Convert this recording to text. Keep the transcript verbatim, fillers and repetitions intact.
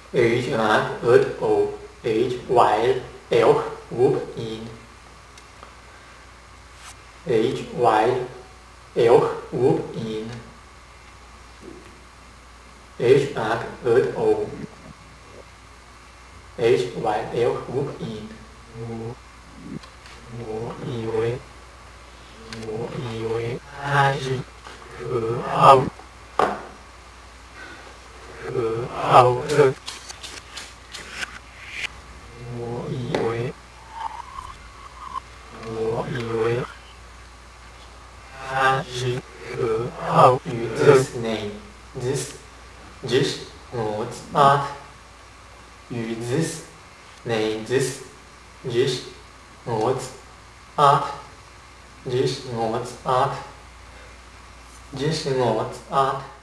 H hard ớt ổ H while elk whoop in H while elk whoop in H hard ớt ổ H while elk whoop in 我以为我以为他是和好和好的，我以为我以为他是和好语的。 This name this this not art 与 this name this this not art this not art this not art